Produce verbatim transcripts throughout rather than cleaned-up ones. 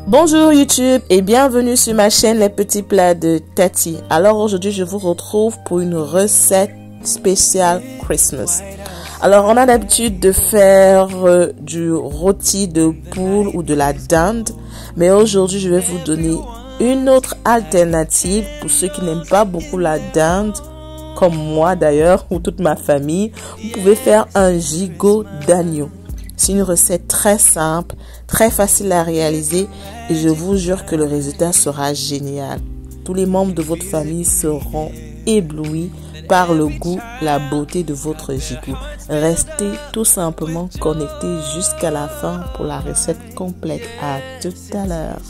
Bonjour YouTube et bienvenue sur ma chaîne Les Petits Plats de Tati. Alors aujourd'hui je vous retrouve pour une recette spéciale Christmas. Alors on a l'habitude de faire euh, du rôti de poule ou de la dinde, mais aujourd'hui je vais vous donner une autre alternative pour ceux qui n'aiment pas beaucoup la dinde, comme moi d'ailleurs ou toute ma famille. Vous pouvez faire un gigot d'agneau. C'est une recette très simple, très facile à réaliser et je vous jure que le résultat sera génial. Tous les membres de votre famille seront éblouis par le goût, la beauté de votre gigot. Restez tout simplement connectés jusqu'à la fin pour la recette complète. À tout à l'heure.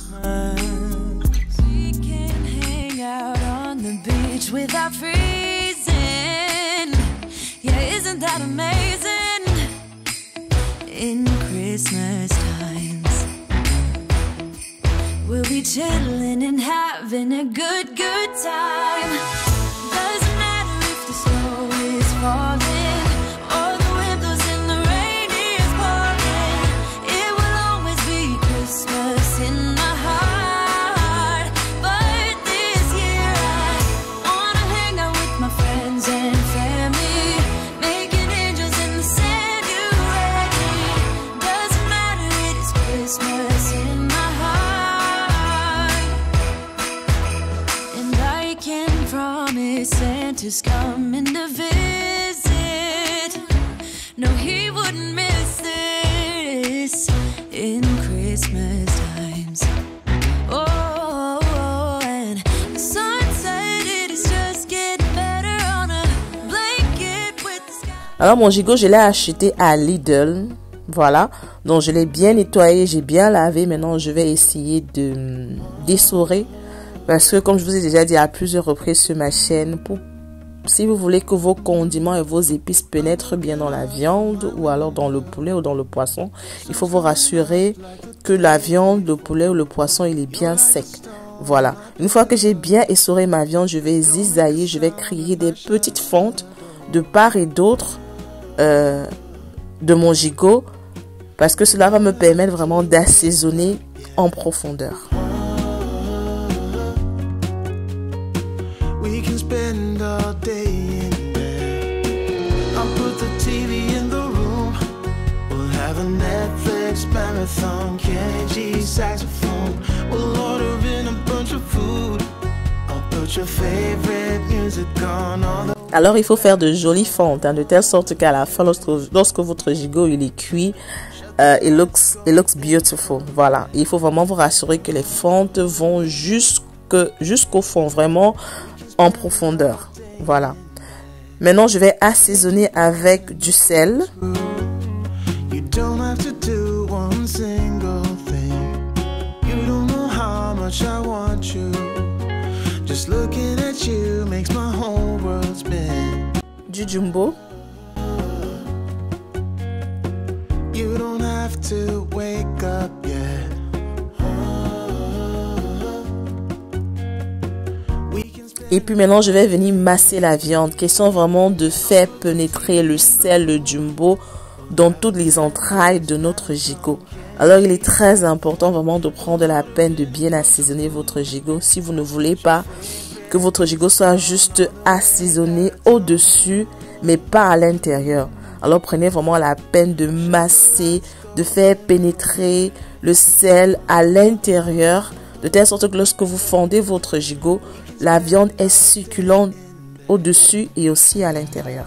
In Christmas times, we'll be chilling and having a good, good time. Doesn't matter if the snow is falling or the windows in the rain is pouring. It will always be Christmas in my heart. But this year I wanna hang out with my friends and family, making angels in the sand. Christmas in my heart, and I can promise Santa's coming to visit. No, he wouldn't miss this in Christmas times. Oh, and the sun said it is just getting better on a blanket with the sky. Alors mon gigot, je l'ai acheté à Lidl. Voilà, donc je l'ai bien nettoyé, j'ai bien lavé. Maintenant, je vais essayer de d'essorer parce que comme je vous ai déjà dit à plusieurs reprises sur ma chaîne, pour, si vous voulez que vos condiments et vos épices pénètrent bien dans la viande ou alors dans le poulet ou dans le poisson, il faut vous rassurer que la viande, le poulet ou le poisson, il est bien sec. Voilà, une fois que j'ai bien essoré ma viande, je vais zizailler, je vais créer des petites fentes de part et d'autre euh, de mon gigot, parce que cela va me permettre vraiment d'assaisonner en profondeur. Alors il faut faire de jolies fentes, hein, de telle sorte qu'à la fin, lorsque, lorsque votre gigot il est cuit, Uh, it looks it looks beautiful. Voilà, il faut vraiment vous rassurer que les fentes vont jusque jusqu'au fond, vraiment en profondeur. Voilà. Maintenant, je vais assaisonner avec du sel. Du jumbo. You don't have to wake up yet. Et puis maintenant, je vais venir masser la viande. Question vraiment de faire pénétrer le sel, le jumbo dans toutes les entrailles de notre gigot. Alors, il est très important vraiment de prendre la peine de bien assaisonner votre gigot si vous ne voulez pas que votre gigot soit juste assaisonné au-dessus, mais pas à l'intérieur. Alors prenez vraiment la peine de masser, de faire pénétrer le sel à l'intérieur, de telle sorte que lorsque vous fondez votre gigot, la viande est succulente au-dessus et aussi à l'intérieur.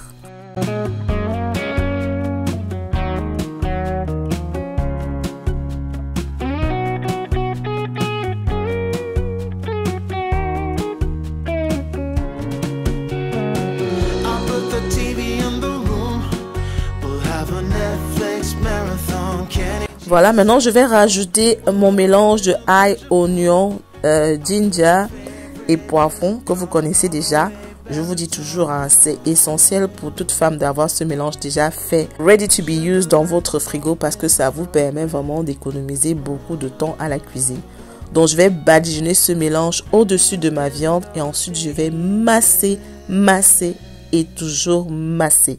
Voilà, maintenant je vais rajouter mon mélange de ail, oignon, euh, ginger et poivron que vous connaissez déjà. Je vous dis toujours, hein, c'est essentiel pour toute femme d'avoir ce mélange déjà fait, ready to be used dans votre frigo, parce que ça vous permet vraiment d'économiser beaucoup de temps à la cuisine. Donc je vais badigeonner ce mélange au-dessus de ma viande et ensuite je vais masser, masser et toujours masser.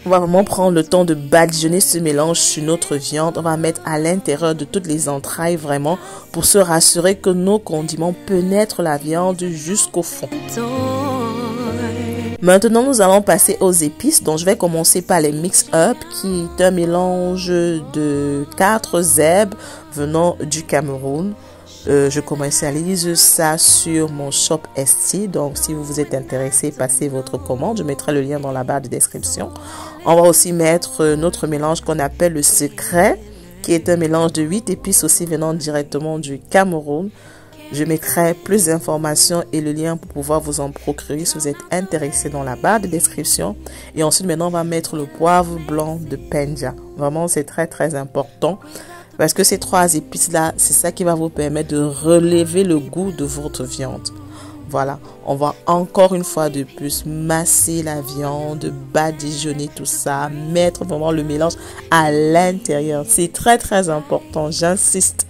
On va vraiment prendre le temps de badigeonner ce mélange sur notre viande. On va mettre à l'intérieur de toutes les entrailles vraiment pour se rassurer que nos condiments pénètrent la viande jusqu'au fond. Maintenant, nous allons passer aux épices. Donc, je vais commencer par les mix-up qui est un mélange de quatre herbes venant du Cameroun. Euh, je commercialise ça sur mon shop Etsy. Donc, si vous vous êtes intéressé, passez votre commande. Je mettrai le lien dans la barre de description. On va aussi mettre notre mélange qu'on appelle le secret, qui est un mélange de huit épices aussi venant directement du Cameroun. Je mettrai plus d'informations et le lien pour pouvoir vous en procurer si vous êtes intéressé dans la barre de description. Et ensuite, maintenant, on va mettre le poivre blanc de Penja. Vraiment, c'est très, très important. Parce que ces trois épices-là, c'est ça qui va vous permettre de relever le goût de votre viande. Voilà, on va encore une fois de plus masser la viande, badigeonner tout ça, mettre vraiment le mélange à l'intérieur. C'est très très important, j'insiste.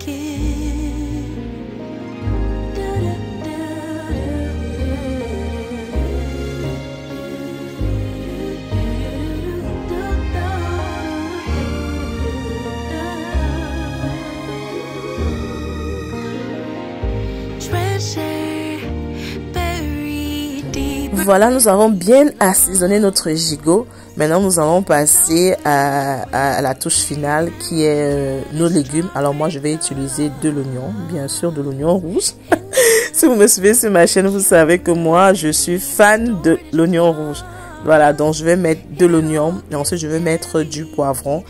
Voilà, nous avons bien assaisonné notre gigot. Maintenant, nous allons passer à, à, à la touche finale qui est euh, nos légumes. Alors moi, je vais utiliser de l'oignon, bien sûr de l'oignon rouge. Si vous me suivez sur ma chaîne, vous savez que moi, je suis fan de l'oignon rouge. Voilà, donc je vais mettre de l'oignon et ensuite je vais mettre du poivron.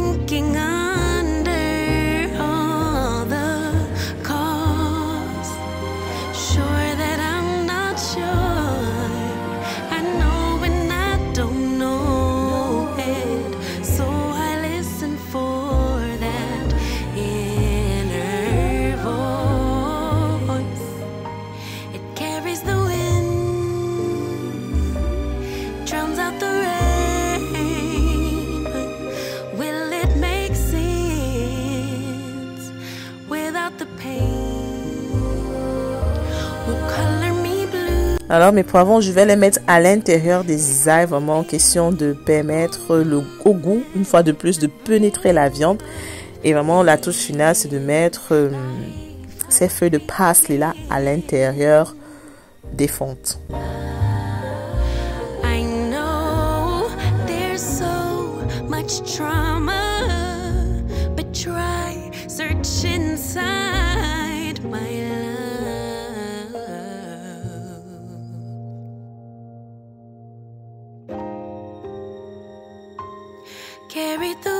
Alors mes poivrons, je vais les mettre à l'intérieur des cisailles, vraiment en question de permettre le au goût, une fois de plus, de pénétrer la viande. Et vraiment la touche finale, c'est de mettre euh, ces feuilles de parsley là à l'intérieur des fontes. I know there's so much trauma, but try search inside my life. Carried the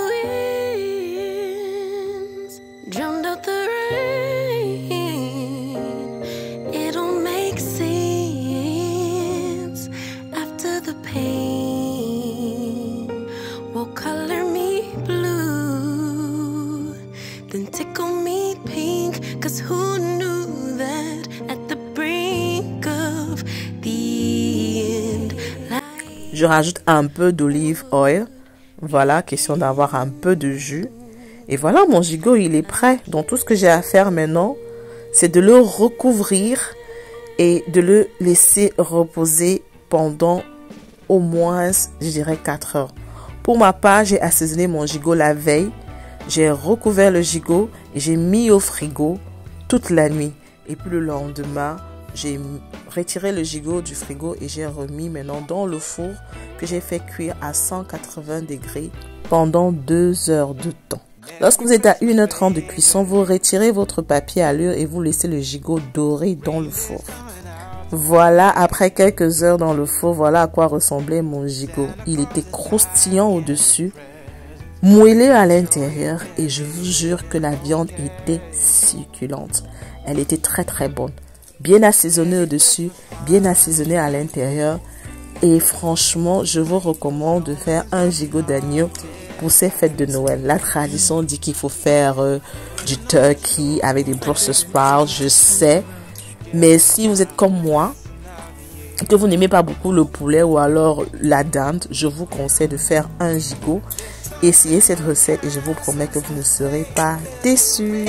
winds, drummed out the rain. It don't make sense after the pain. Will color me blue, then tickle me pink. Cause who knew that at the brink of the end? Je rajoute un peu d'olive oil. Voilà, question d'avoir un peu de jus. Et voilà, mon gigot, il est prêt. Donc, tout ce que j'ai à faire maintenant, c'est de le recouvrir et de le laisser reposer pendant au moins, je dirais, quatre heures. Pour ma part, j'ai assaisonné mon gigot la veille. J'ai recouvert le gigot et j'ai mis au frigo toute la nuit. Et puis le lendemain, j'ai retiré le gigot du frigo et j'ai remis maintenant dans le four que j'ai fait cuire à cent quatre-vingts degrés pendant deux heures de temps. Lorsque vous êtes à une heure trente de cuisson, vous retirez votre papier allure et vous laissez le gigot dorer dans le four. Voilà, après quelques heures dans le four, voilà à quoi ressemblait mon gigot. Il était croustillant au-dessus, moelleux à l'intérieur et je vous jure que la viande était succulente. Elle était très très bonne. Bien assaisonnée au-dessus, bien assaisonnée à l'intérieur. Et franchement, je vous recommande de faire un gigot d'agneau pour ces fêtes de Noël. La tradition dit qu'il faut faire euh, du turkey avec des Brussels sprouts, je sais. Mais si vous êtes comme moi, que vous n'aimez pas beaucoup le poulet ou alors la dinde, je vous conseille de faire un gigot. Essayez cette recette et je vous promets que vous ne serez pas déçus.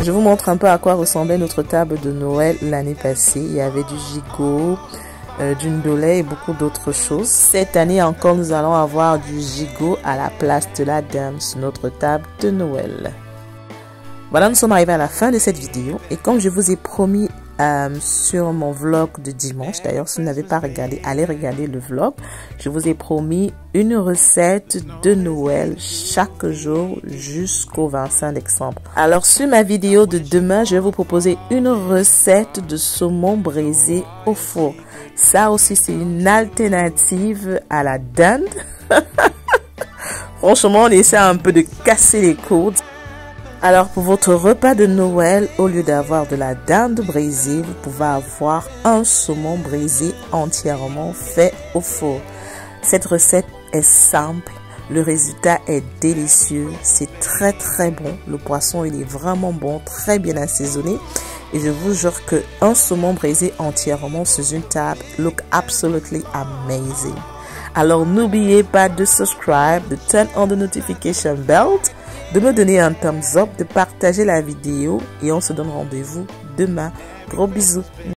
je vous montre un peu à quoi ressemblait notre table de Noël l'année passée. Il y avait du gigot, euh, du ndolé et beaucoup d'autres choses. Cette année encore, nous allons avoir du gigot à la place de la dinde sur notre table de Noël. Voilà, nous sommes arrivés à la fin de cette vidéo. Et comme je vous ai promis euh, sur mon vlog de dimanche, d'ailleurs, si vous n'avez pas regardé, allez regarder le vlog. Je vous ai promis une recette de Noël chaque jour jusqu'au vingt-cinq décembre. Alors, sur ma vidéo de demain, je vais vous proposer une recette de saumon braisé au four. Ça aussi, c'est une alternative à la dinde. Franchement, on essaie un peu de casser les codes. Alors, pour votre repas de Noël, au lieu d'avoir de la dinde braisée, vous pouvez avoir un saumon braisé entièrement fait au four. Cette recette est simple, le résultat est délicieux, c'est très très bon. Le poisson, il est vraiment bon, très bien assaisonné. Et je vous jure que un saumon braisé entièrement sur une table look absolutely amazing. Alors, n'oubliez pas de subscribe, de turn on the notification bell, de me donner un thumbs up, de partager la vidéo et on se donne rendez-vous demain. Gros bisous.